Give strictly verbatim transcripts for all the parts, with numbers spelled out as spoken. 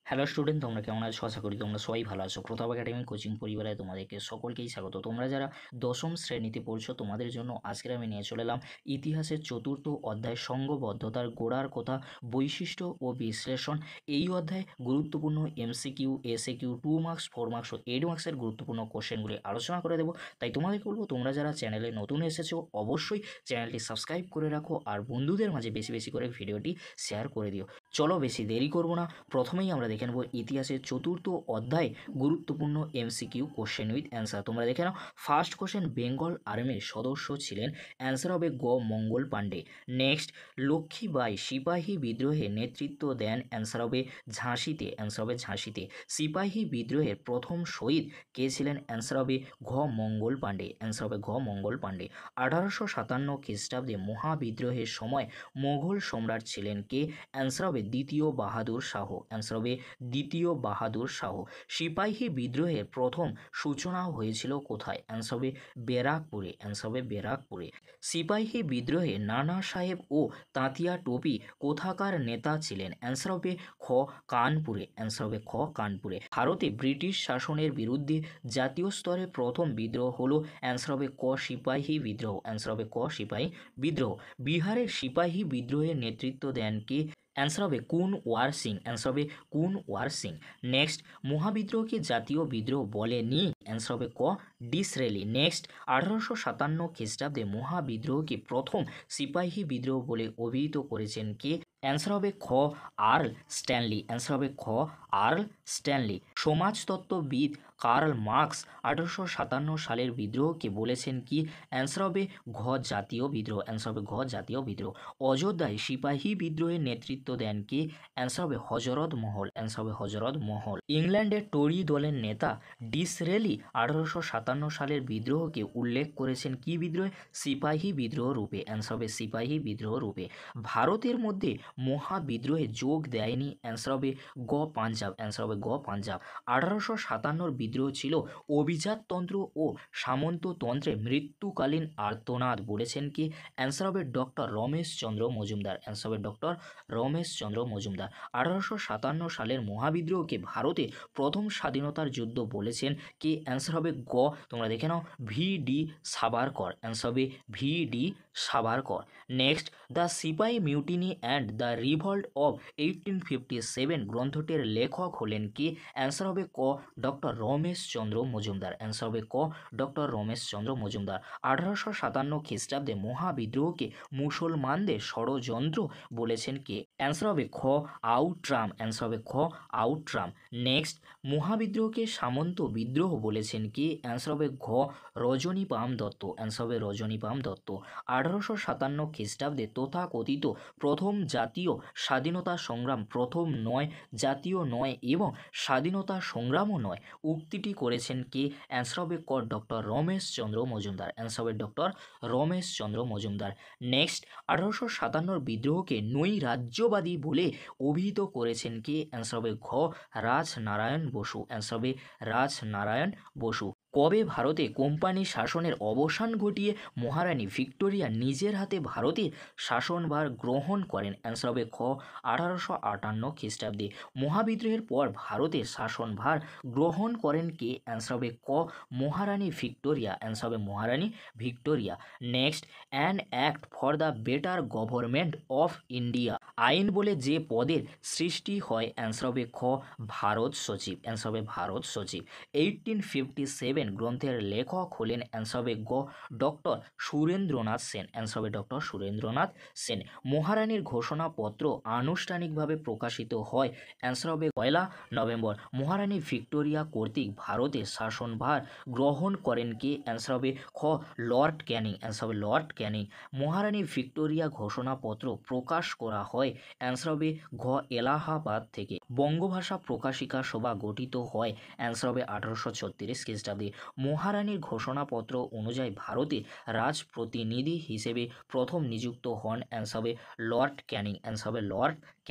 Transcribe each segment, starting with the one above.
Hello student, তোমরা কেমন আছো? আশা করি তোমরা সবাই ভালো আছো। প্রতাপ একাডেমি কোচিং পরিবারে তোমাদেরকে সকলকেই স্বাগত। তোমরা যারা দশম শ্রেণীতে পড়ছো তোমাদের জন্য আজকের আমি নিয়ে চলে এলাম ইতিহাসের চতুর্থ অধ্যায় সংঘবদ্ধতার গোড়ার কথা, বৈশিষ্ট্য ও বিশ্লেষণ। এই অধ্যায়ে গুরুত্বপূর্ণ MCQ, SAQ, two marks, four marks ও এইট মার্কসের গুরুত্বপূর্ণ কোশ্চেনগুলি আলোচনা করে দেবো। তাই তোমাদেরকে বলবো, তোমরা যারা চ্যানেলে নতুন এসেছো অবশ্যই চ্যানেলটি সাবস্ক্রাইব করে রাখো আর বন্ধুদের মাঝে বেশি বেশি করে ভিডিওটি শেয়ার করে দিও। চলো বেশি দেরি করবো না, প্রথমেই আমরা দেখে নেব ইতিহাসের চতুর্থ অধ্যায় গুরুত্বপূর্ণ এমসিকিউ কোশ্চেন উইথ অ্যান্সার। তোমরা দেখে নাও। ফার্স্ট কোশ্চেন, বেঙ্গল আর্মির সদস্য ছিলেন? অ্যান্সার হবে গ মঙ্গল পাণ্ডে। নেক্সট, লক্ষ্মীবাঈ সিপাহী বিদ্রোহে নেতৃত্ব দেন? অ্যান্সার হবে ঝাঁসিতে। অ্যান্সার হবে ঝাঁসিতে। সিপাহী বিদ্রোহের প্রথম শহীদ কে ছিলেন? অ্যান্সার হবে ঘ মঙ্গল পাণ্ডে। অ্যান্সার হবে ঘ মঙ্গল পাণ্ডে। আঠারোশো সাতান্ন খ্রিস্টাব্দে মহাবিদ্রোহের সময় মোগল সম্রাট ছিলেন কে? অ্যান্সার হবে দ্বিতীয় বাহাদুর শাহ। অ্যান্সার হবে দ্বিতীয় বাহাদুর শাহ। সিপাহী বিদ্রোহের প্রথম সূচনা হয়েছিল কোথায়? অ্যান্সার হবে ব্যারাকপুরে। অ্যান্সার হবে ব্যারাকপুরে। সিপাহী বিদ্রোহে নানা সাহেব ও তাঁতিয়া টোপি কোথাকার নেতা ছিলেন? অ্যান্সার হবে খ কানপুরে। অ্যান্সার হবে খ কানপুরে। ভারতে ব্রিটিশ শাসনের বিরুদ্ধে জাতীয় স্তরে প্রথম বিদ্রোহ হলো? অ্যান্সার হবে ক সিপাহী বিদ্রোহ। অ্যান্সার হবে ক সিপাহী বিদ্রোহ। বিহারের সিপাহী বিদ্রোহের নেতৃত্ব দেন কে? অ্যান্সার হবে কুন ওয়ার সিং। অ্যান্সার হবে কুন ওয়ার সিং। নেক্সট, মহাবিদ্রোহকে জাতীয় বিদ্রোহ বলেনি? অ্যান্সার হবে ক ডিসরেলি। নেক্সট, আঠারোশো সাতান্ন খ্রিস্টাব্দে মহাবিদ্রোহকে প্রথম সিপাহী বিদ্রোহ বলে অভিহিত করেছেন কে? অ্যান্সার হবে খ আর্ল স্ট্যানলি। অ্যান্সার হবে খ আর্ল স্ট্যানলি। সমাজতত্ত্ববিদ কার্ল মার্কস আঠারোশো সাতান্ন সালের বিদ্রোহকে বলেছেন কি? অ্যান্সার হবে ঘ জাতীয় বিদ্রোহ। অ্যান্সার হবে ঘ জাতীয় বিদ্রোহ। অযোধ্যায় সিপাহী বিদ্রোহের নেতৃত্ব দেন কে? অ্যান্সার হবে হজরত মহল। অ্যান্সার হবে হজরত মহল। ইংল্যান্ডের টরি দলের নেতা ডিসরেলি আঠারোশো সাতান্ন সালের বিদ্রোহকে উল্লেখ করেছেন কি বিদ্রোহে? সিপাহী বিদ্রোহ রূপে। অ্যান্সার হবে সিপাহী বিদ্রোহ রূপে। ভারতের মধ্যে মহাবিদ্রোহে যোগ দেয়নি? অ্যান্সার হবে গ পাঞ্জাব। অ্যান্সার হবে গ পাঞ্জাব। আঠারোশো সাতান্নর বিদ্রোহ ছিল অভিজাততন্ত্র ও সামন্ততন্ত্রে মৃত্যুকালীন আর্তনাদ বলেছেন কি? অ্যান্সার হবে ডক্টর রমেশচন্দ্র মজুমদার। অ্যান্সার হবে ডক্টর রমেশচন্দ্র মজুমদার। আঠারোশো সাতান্ন সালের মহাবিদ্রোহকে ভারতে প্রথম স্বাধীনতার যুদ্ধ বলেছেন কে? অ্যান্সার হবে গ, তোমরা দেখে নাও, ভি ডি সাভারকর। অ্যান্সার হবে V D Savarkar. Next, the sepoy mutiny and the revolt of eighteen fifty seven গ্রন্থটির লেখক হলেন কি? অ্যান্সার হবে ক ডক্টর রমেশচন্দ্র মজুমদার। অ্যান্সার হবে ক ডক্টর রমেশচন্দ্র মজুমদার। আঠারোশো সাতান্ন খ্রিস্টাব্দে মহাবিদ্রোহকে মুসলমানদের ষড়যন্ত্র বলেছেন কে? অ্যান্সার হবে খ আউট্রাম। অ্যান্সার হবে খ আউট্রাম। নেক্সট, মহাবিদ্রোহকে সামন্ত বিদ্রোহ বলেছেন কি? অ্যান্সার হবে ঘ রজনীপাম দত্ত। অ্যান্সার হবে রজনীপাম দত্ত। আঠারোশো সাতান্ন খ্রিস্টাব্দে তথাকথিত প্রথম জাতীয় স্বাধীনতা সংগ্রাম প্রথম নয়, জাতীয় নয় এবং স্বাধীনতা সংগ্রামও নয় উক্তিটি করেছেন কে? অ্যান্সার হবে ক ডক্টর রমেশচন্দ্র মজুমদার। অ্যান্সার হবে ডক্টর রমেশচন্দ্র মজুমদার। নেক্সট, আঠারোশো সাতান্নর বিদ্রোহকে নৈ রাজ্যবাদী বলে অভিহিত করেছেন কে? অ্যান্সার হবে ঘ রাজনারায়ণ বসু। অ্যান্সার হবে রাজনারায়ণ বসু। কবে ভারতে কোম্পানি শাসনের অবসান ঘটিয়ে মহারানী ভিক্টোরিয়া নিজের হাতে ভারতের শাসনভার গ্রহণ করেন? অ্যান্সার হবে খ আঠারোশো আটান্ন খ্রিস্টাব্দে। মহাবিদ্রোহের পর ভারতের শাসনভার গ্রহণ করেন কে? অ্যান্সার হবে ক মহারানী ভিক্টোরিয়া। অ্যান্সার হবে Maharani Victoria. Next, an act for the better government of India আইন বলে যে পদের সৃষ্টি হয়? অ্যান্সার হবে খ ভারত সচিব। অ্যান্সার হবে ভারত সচিব। এইটিন ফিফটি সেভেন গ্রন্থের লেখক হলেন? অ্যান্সার হবে গ ডক্টর সুরেন্দ্রনাথ সেন। অ্যান্সার হবে ডক্টর সুরেন্দ্রনাথ সেন। মহারানীর ঘোষণাপত্র আনুষ্ঠানিকভাবে প্রকাশিত হয়? অ্যান্সার হবে পয়লা নভেম্বর। মহারানী ভিক্টোরিয়া কর্তৃক ভারতের শাসনভার গ্রহণ করেন কে? অ্যান্সার হবে খ লর্ড ক্যানিং। অ্যান্সার হবে লর্ড ক্যানিং। মহারানী ভিক্টোরিয়া ঘোষণাপত্র প্রকাশ করা হয়? অ্যান্সার হবে ঘ এলাহাবাদ থেকে। বঙ্গভাষা প্রকাশিকা সভা গঠিত হয়? অ্যান্সার হবে আঠারোশো ছত্রিশ খ্রিস্টাব্দে। মহারানীর ঘোষণাপত্র অনুযায়ী ভারতে রাজপ্রতিনিধি হিসেবে প্রথম নিযুক্ত হন? অ্যান্সার হবে লর্ড ক্যানিং। অ্যান্সার হবে লর্ড ক্যানিং।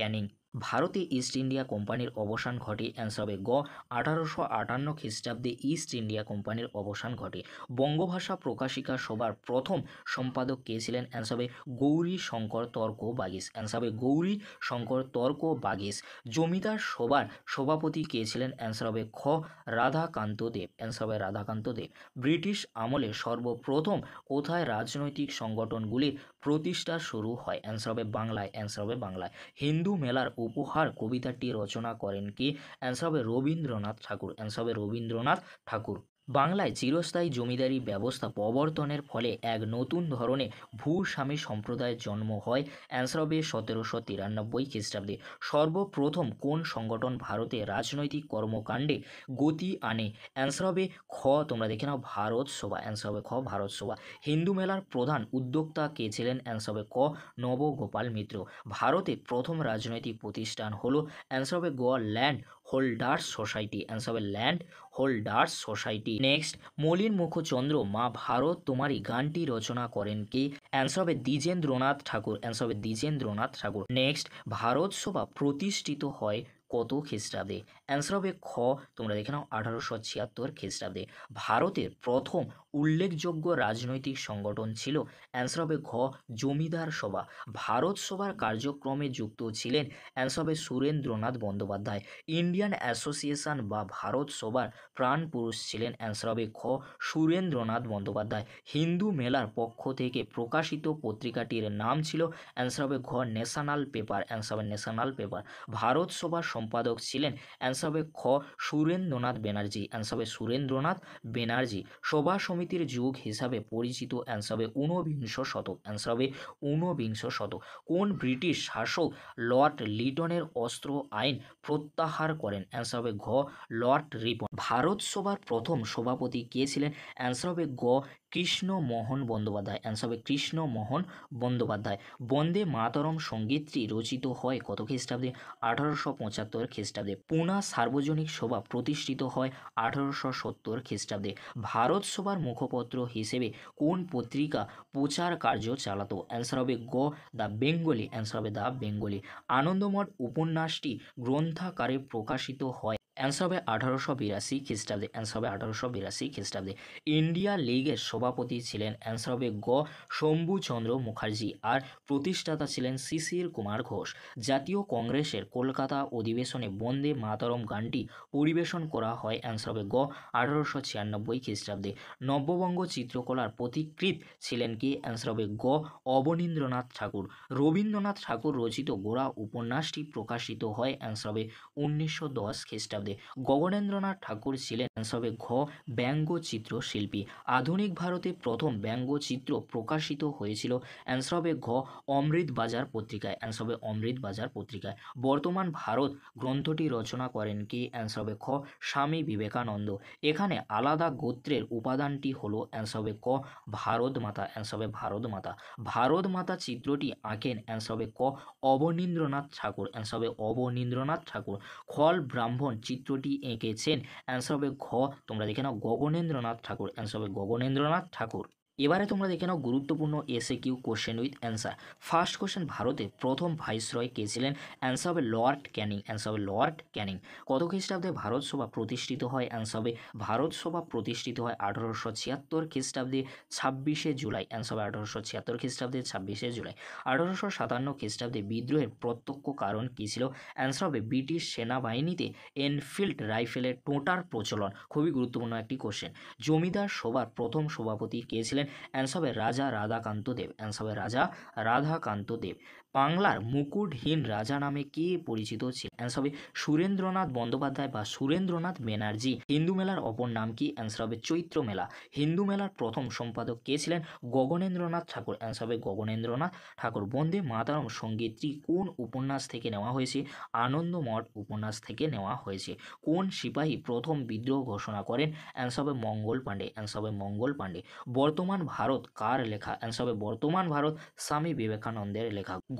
ভারতে ইস্ট ইন্ডিয়া কোম্পানির অবসান ঘটে, অ্যান্সার হবে গ আঠারোশো আটান্ন খ্রিস্টাব্দে ইস্ট ইন্ডিয়া কোম্পানির অবসান ঘটে। বঙ্গভাষা প্রকাশিকা সভার প্রথম সম্পাদক কে ছিলেন, অ্যান্সার হবে গৌরী শঙ্কর তর্ক বাগিস, অ্যান্সার হবে গৌরী শঙ্কর তর্ক বাগিস। জমিদার সভার সভাপতি কে ছিলেন, অ্যান্সার হবে খ রাধাকান্ত দেব, অ্যান্সার হবে রাধাকান্ত দেব। ব্রিটিশ আমলে সর্বপ্রথম কোথায় রাজনৈতিক সংগঠনগুলির প্রতিষ্ঠা শুরু হয়, অ্যান্সার হবে বাংলায়, অ্যান্সার হবে বাংলায়। হিন্দু মেলার উপহার কবিতাটি রচনা করেন কি, অ্যান্সার হবে রবীন্দ্রনাথ ঠাকুর, অ্যান্সার হবে রবীন্দ্রনাথ ঠাকুর। বাংলায় চিরস্থায়ী জমিদারি ব্যবস্থা প্রবর্তনের ফলে এক নতুন ধরনের ভূস্বামী সম্প্রদায়ের জন্ম হয়, অ্যান্সার হবে সতেরোশো তিরানব্বই খ্রিস্টাব্দে। সর্বপ্রথম কোন সংগঠন ভারতে রাজনৈতিক কর্মকাণ্ডে গতি আনে, অ্যান্সার হবে খ তোমরা দেখে নাও ভারত সভা, অ্যান্সার হবে খ ভারত সভা। হিন্দু মেলার প্রধান উদ্যোক্তা কে ছিলেন, অ্যান্সার হবে ক নবগোপাল মিত্র। ভারতে প্রথম রাজনৈতিক প্রতিষ্ঠান হলো, অ্যান্সার হবে গ ল্যান্ড হোল্ডার্স সোসাইটি, অ্যান্সার হবে ল্যান্ড হোল্ডার্স সোসাইটি। নেক্সট, মলিন মুখচন্দ্র মা ভারত তোমারি গানটি রচনা করেন কে, অ্যান্সার হবে দ্বিজেন্দ্রনাথ ঠাকুর, অ্যান্সার হবে দ্বিজেন্দ্রনাথ ঠাকুর। নেক্সট, ভারত সভা প্রতিষ্ঠিত হয় কত খ্রিস্টাব্দে, অ্যান্সার হবে খ তোমরা দেখে নাও আঠারোশো ছিয়াত্তর খ্রিস্টাব্দে। ভারতের প্রথম উল্লেখযোগ্য রাজনৈতিক সংগঠন ছিল, অ্যান্সার হবে ঘ জমিদার সভা। ভারত সভার কার্যক্রমে যুক্ত ছিলেন, অ্যান্সার হবে সুরেন্দ্রনাথ বন্দ্যোপাধ্যায়। ইন্ডিয়ান অ্যাসোসিয়েশন বা ভারত সভার প্রাণ পুরুষ ছিলেন, অ্যান্সার হবে খ সুরেন্দ্রনাথ বন্দ্যোপাধ্যায়। হিন্দু মেলার পক্ষ থেকে প্রকাশিত পত্রিকাটির নাম ছিল, অ্যান্সার হবে ঘ ন্যাশনাল পেপার, অ্যান্সার হবে ন্যাশনাল পেপার। ভারত সভার সম্পাদক ছিলেন, অ্যান্সার হবে খ সুরেন্দ্রনাথ ব্যানার্জি, অ্যান্সার হবে সুরেন্দ্রনাথ ব্যানার্জি। সভা সমিতির যুগ হিসাবে পরিচিত, অ্যান্সার হবে ঊনবিংশ শতক, অ্যান্সার হবে ঊনবিংশ শতক। কোন ব্রিটিশ শাসক লর্ড লিটনের অস্ত্র আইন প্রত্যাহার করেন, অ্যান্সার হবে ঘ লর্ড রিপন। ভারত সভার প্রথম সভাপতি কে ছিলেন, অ্যান্সার হবে গ কৃষ্ণমোহন বন্দ্যোপাধ্যায়, অ্যান্সার হবে কৃষ্ণমোহন বন্দ্যোপাধ্যায়। বন্দে মাতরম সঙ্গীতটি রচিত হয় কত খ্রিস্টাব্দে, আঠারোশো পঁচাত্তর খ্রিস্টাব্দে। পুনা সার্বজনিক সভা প্রতিষ্ঠিত হয় আঠারোশো সত্তর খ্রিস্টাব্দে। ভারত সভার মুখপত্র হিসেবে কোন পত্রিকা প্রচার কার্য চালাতো, অ্যান্সার হবে গ দ্য বেঙ্গলি, অ্যান্সার হবে দ্য বেঙ্গলি। আনন্দমঠ উপন্যাসটি গ্রন্থাকারে প্রকাশিত হয়, অ্যান্সার হবে আঠারোশো বিরাশি খ্রিস্টাব্দে, অ্যান্সার হবে আঠারোশো বিরাশি খ্রিস্টাব্দে। ইন্ডিয়া লীগের সভাপতি ছিলেন, অ্যান্সার হবে গ শম্ভুচন্দ্র মুখার্জি, আর প্রতিষ্ঠাতা ছিলেন শিশির কুমার ঘোষ। জাতীয় কংগ্রেসের কলকাতা অধিবেশনে বন্দে মাতরম গানটি পরিবেশন করা হয়, অ্যান্সার হবে গ আঠারোশো ছিয়ানব্বই খ্রিস্টাব্দে। নব্যবঙ্গ চিত্রকলার পথিকৃৎ ছিলেন কি, অ্যান্সার হবে গ অবনীন্দ্রনাথ ঠাকুর। রবীন্দ্রনাথ ঠাকুর রচিত গোরা উপন্যাসটি প্রকাশিত হয়, অ্যান্সার হবে উনিশশো দশ খ্রিস্টাব্দে। গগনেন্দ্রনাথ ঠাকুর ছিলেন, অ্যান্সার হবে ঘ ব্যঙ্গচিত্র শিল্পী। আধুনিক ভারতে প্রথম ব্যঙ্গচিত্র প্রকাশিত হয়েছিল, অ্যান্সার হবে ঘ অমৃত বাজার পত্রিকায়, অ্যান্সার হবে অমৃত বাজার পত্রিকায়। বর্তমান ভারত গ্রন্থটি রচনা করেন কি, অ্যান্সার হবে খ স্বামী বিবেকানন্দ। এখানে আলাদা গোত্রের উপাদানটি হলো, অ্যান্সার হবে ক ভারত মাতা, অ্যান্সার হবে ভারত মাতা। ভারত মাতা চিত্রটি আঁকেন, অ্যান্সার হবে ক অবনীন্দ্রনাথ ঠাকুর, অ্যান্সার হবে অবনীন্দ্রনাথ ঠাকুর। খল ব্রাহ্মণ চিত্রটি এঁকেছেন, অ্যান্সার হবে ঘ তোমরা দেখে নাও গগনেন্দ্রনাথ ঠাকুর, অ্যান্সার হবে গগনেন্দ্রনাথ ঠাকুর। এবারে তোমরা দেখে নাও গুরুত্বপূর্ণ SAQ question with answer. First question, ভারতে প্রথম ভাইসরয় কে ছিলেন, অ্যান্সার হবে লর্ড ক্যানিং, অ্যান্সার হবে লর্ড ক্যানিং। কত খ্রিস্টাব্দে ভারত সভা প্রতিষ্ঠিত হয়, অ্যান্সার হবে ভারত সভা প্রতিষ্ঠিত হয় আঠারোশো ছিয়াত্তর খ্রিস্টাব্দে ছাব্বিশে জুলাই, অ্যান্সার হবে আঠারোশো ছিয়াত্তর খ্রিস্টাব্দে ছাব্বিশে জুলাই। আঠারোশো সাতান্ন খ্রিস্টাব্দে বিদ্রোহের প্রত্যক্ষ কারণ কী ছিল, অ্যান্সার হবে ব্রিটিশ সেনাবাহিনীতে এনফিল্ড রাইফেলের টোটার প্রচলন। খুবই গুরুত্বপূর্ণ একটি কোশ্চেন। জমিদার সভার প্রথম সভাপতি কে ছিলেন, অ্যান্সার হবে রাজা রাধাকান্ত দেব, অ্যান্সার হবে রাজা রাধাকান্ত দেব। বাংলার মুকুটহীন রাজা নামে কে পরিচিত ছিলেন, অ্যান্সার হবে সুরেন্দ্রনাথ বন্দ্যোপাধ্যায় বা সুরেন্দ্রনাথ ব্যানার্জি। হিন্দু মেলার অপর নাম কি, অ্যান্সার হবে চৈত্র মেলা। হিন্দু মেলার প্রথম সম্পাদক কে ছিলেন, গগনেন্দ্রনাথ ঠাকুর, অ্যান্সার হবে গগনেন্দ্রনাথ ঠাকুর। বন্দে মাতরম সঙ্গীতটি কোন উপন্যাস থেকে নেওয়া হয়েছে, আনন্দমঠ উপন্যাস থেকে নেওয়া হয়েছে। কোন সিপাহী প্রথম বিদ্রোহ ঘোষণা করেন, অ্যান্সার হবে মঙ্গল পাণ্ডে, অ্যান্সার হবে মঙ্গল পাণ্ডে। বর্তমান ভারত কার লেখা, অ্যান্সার হবে বর্তমান ভারত স্বামী বিবেকানন্দের লেখা।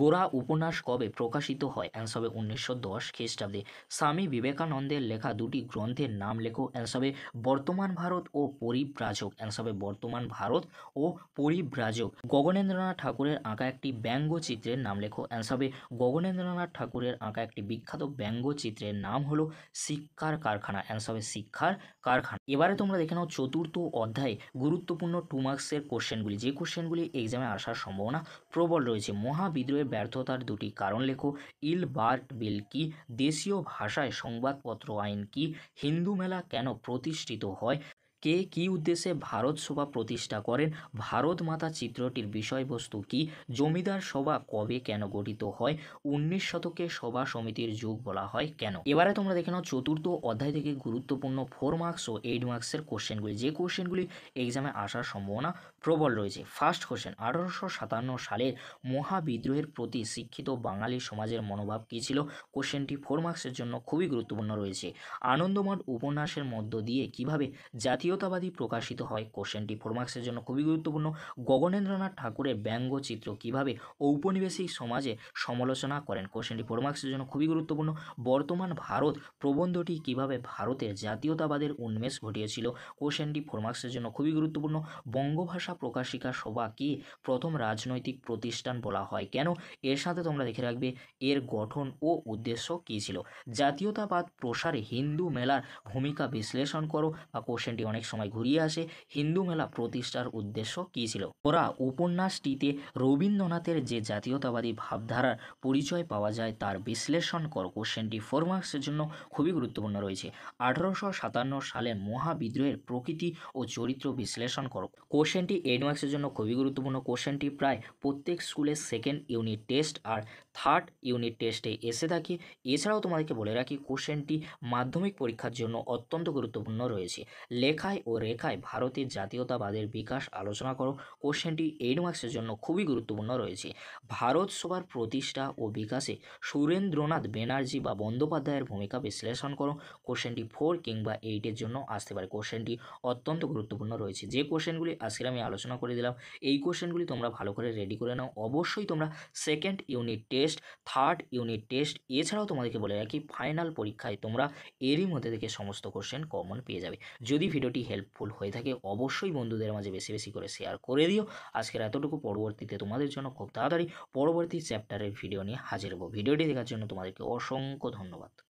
গোরা উপন্যাস কবে প্রকাশিত হয়? অ্যান্সার হবে উনিশশো দশ খ্রিস্টাব্দে। স্বামী বিবেকানন্দের লেখা দুটি গ্রন্থের নাম লেখো। অ্যান্সার হবে বর্তমান ভারত ও পরিব্রাজক। অ্যান্সার হবে বর্তমান ভারত ও পরিব্রাজক। গগনেন্দ্রনাথ ঠাকুরের আঁকা একটি ব্যঙ্গচিত্রের নাম লেখো। অ্যান্সার হবে গগনেন্দ্রনাথ ঠাকুরের আঁকা একটি বিখ্যাত ব্যঙ্গচিত্রের নাম হলো শিক্ষার কারখানা। অ্যান্সার হবে শিক্ষার কারখানা। এবারে তোমরা দেখে নাও চতুর্থ অধ্যায়ে গুরুত্বপূর্ণ টু মার্কসের কোশ্চেনগুলি, যে কোশ্চেনগুলি এক্সামে আসার সম্ভাবনা প্রবল রয়েছে। মহাবিদ্রোহের ব্যর্থতার দুটি কারণ লেখো। ইলবার্ট বিল কি? দেশীয় ভাষায় সংবাদপত্র আইন কি? হিন্দু মেলা কেন প্রতিষ্ঠিত হয়? কে কী উদ্দেশ্যে ভারত সভা প্রতিষ্ঠা করেন? ভারত মাতা চিত্রটির বিষয়বস্তু কি? জমিদার সভা কবে কেন গঠিত হয়? উনিশ শতকে সভা সমিতির যুগ বলা হয় কেন? এবারে তোমরা দেখে নাও চতুর্থ অধ্যায় থেকে গুরুত্বপূর্ণ ফোর মার্কস ও এইট মার্কসের কোশ্চেনগুলি, যে কোশ্চেনগুলি এক্সামে আসার সম্ভাবনা প্রবল রয়েছে। ফার্স্ট কোশ্চেন, আঠারোশো সাতান্ন সালের মহাবিদ্রোহের প্রতি শিক্ষিত বাঙালি সমাজের মনোভাব কী ছিল? কোশ্চেনটি ফোর মার্কসের জন্য খুবই গুরুত্বপূর্ণ রয়েছে। আনন্দমঠ উপন্যাসের মধ্য দিয়ে কিভাবে জাতীয়তাবাদী প্রকাশিত হয়? কোশ্চেনটি ফোর মার্কসের জন্য খুবই গুরুত্বপূর্ণ। গগনেন্দ্রনাথ ঠাকুরের ব্যঙ্গচিত্র কিভাবে ঔপনিবেশিক সমাজে সমালোচনা করেন? কোশ্চেনটি ফোর মার্কসের জন্য খুবই গুরুত্বপূর্ণ। বর্তমান ভারত প্রবন্ধটি কিভাবে ভারতের জাতীয়তাবাদের উন্মেষ ঘটিয়েছিল? কোশ্চেনটি ফোর মার্কসের জন্য খুবই গুরুত্বপূর্ণ। বঙ্গভাষা প্রকাশিকা সভা কি প্রথম রাজনৈতিক প্রতিষ্ঠান বলা হয় কেন? এর সাথে তোমরা দেখে রাখবে এর গঠন ও উদ্দেশ্য কী ছিল। জাতীয়তাবাদ প্রসারে হিন্দু মেলার ভূমিকা বিশ্লেষণ করো, বা কোশ্চেনটি অনেক সময় ঘুরিয়ে আসে। হিন্দু মেলা প্রতিষ্ঠার উদ্দেশ্য কী ছিল? ওরা উপন্যাসটিতে রবীন্দ্রনাথের যে জাতীয়তাবাদী ভাবধারার পরিচয় পাওয়া যায় তার বিশ্লেষণ করো। কোশ্চেনটি ফোর মার্কসের জন্য খুবই গুরুত্বপূর্ণ রয়েছে। আঠারোশো সাতান্ন সালে মহাবিদ্রোহের প্রকৃতি ও চরিত্র বিশ্লেষণ করো। কোশ্চেনটি এইট মার্কসের জন্য খুবই গুরুত্বপূর্ণ। কোশ্চেনটি প্রায় প্রত্যেক স্কুলের সেকেন্ড ইউনিট টেস্ট আর থার্ড ইউনিট টেস্টে এসে থাকে। এছাড়াও তোমাদেরকে বলে রাখি কোশ্চেনটি মাধ্যমিক পরীক্ষার জন্য অত্যন্ত গুরুত্বপূর্ণ রয়েছে। লেখায় ও রেখায় ভারতের জাতীয়তাবাদের বিকাশ আলোচনা করো। কোশ্চেনটি এইট মার্কসের জন্য খুবই গুরুত্বপূর্ণ রয়েছে। ভারত সভার প্রতিষ্ঠা ও বিকাশে সুরেন্দ্রনাথ ব্যানার্জি বা বন্দ্যোপাধ্যায়ের ভূমিকা বিশ্লেষণ করো। কোশ্চেনটি ফোর কিংবা এইটের জন্য আসতে পারে। কোশ্চেনটি অত্যন্ত গুরুত্বপূর্ণ রয়েছে। যে কোশ্চেনগুলি আজকে আমি আলোচনা করে দিলাম এই কোশ্চেনগুলি তোমরা ভালো করে রেডি করে নাও। অবশ্যই তোমরা second unit test, third unit test, এছাড়াও তোমাদেরকে বলে রাখি ফাইনাল পরীক্ষায় তোমরা এরই মধ্যে থেকে সমস্ত কোশ্চেন কমন পেয়ে যাবে। যদি ভিডিওটি হেল্পফুল হয়ে থাকে অবশ্যই বন্ধুদের মাঝে বেশি বেশি করে শেয়ার করে দিও। আজকের এতটুকু, পরবর্তীতে তোমাদের জন্য খুব তাড়াতাড়ি পরবর্তী চ্যাপ্টারের ভিডিও নিয়ে হাজির হবো। ভিডিওটি দেখার জন্য তোমাদেরকে অসংখ্য ধন্যবাদ।